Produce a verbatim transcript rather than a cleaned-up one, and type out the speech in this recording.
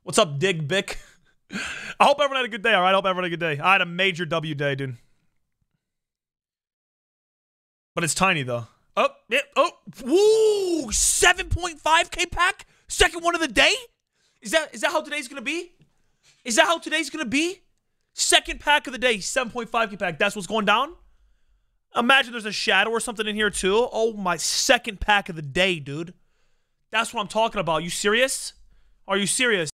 What's up, Dig Bick? I hope everyone had a good day, all right? I hope everyone had a good day. I had a major W day, dude. But it's tiny, though. Oh, yeah, oh, woo! seven point five K pack? Second one of the day? Is that is that how today's gonna be? Is that how today's gonna be? Second pack of the day, seven point five K pack. That's what's going down? Imagine there's a shadow or something in here, too. Oh, my second pack of the day, dude. That's what I'm talking about. You serious? Are you serious?